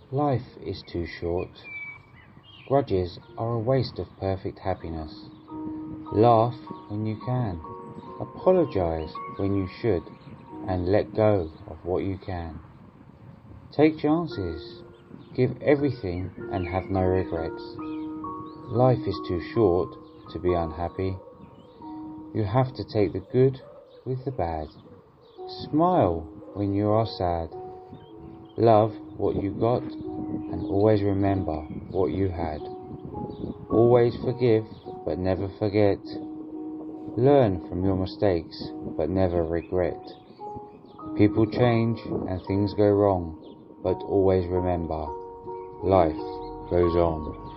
Life is too short. Grudges are a waste of perfect happiness. Laugh when you can. Apologize when you should, and let go of what you can. Take chances. Give everything and have no regrets. Life is too short to be unhappy. You have to take the good with the bad. Smile when you are sad. Love what you got and always remember what you had. Always forgive but never forget. Learn from your mistakes but never regret. People change and things go wrong, but always remember, life goes on.